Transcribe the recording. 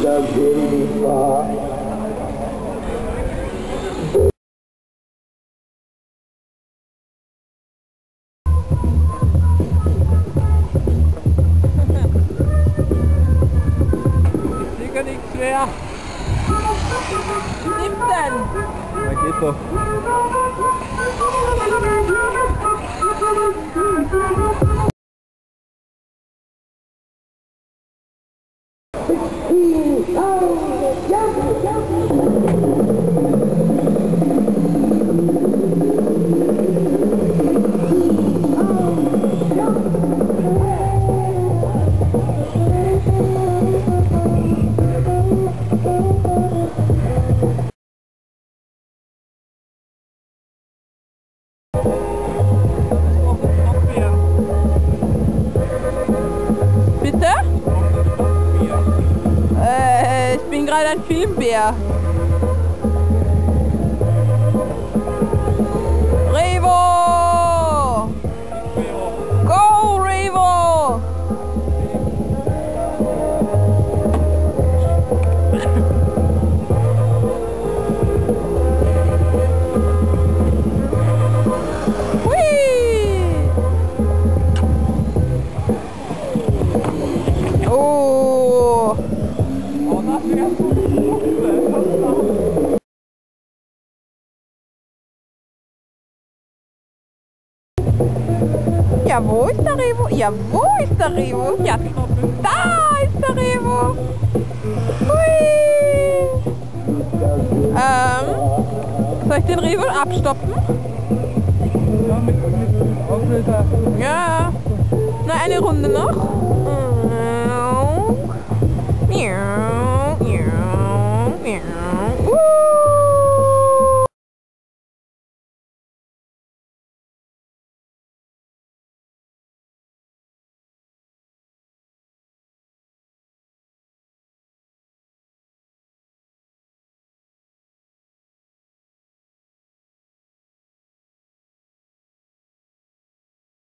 Nichts mehr. 17. Na geht doch. Bitte? Ich bin gerade ein Filmbär. Revo! Go, Revo! Ja, wo ist der Revo? Ja, wo ist der Revo? Ja, da ist der Revo. Hui. Soll ich den Revo abstoppen? Ja, mit Auslöser. Ja. Na, eine Runde noch. Ja.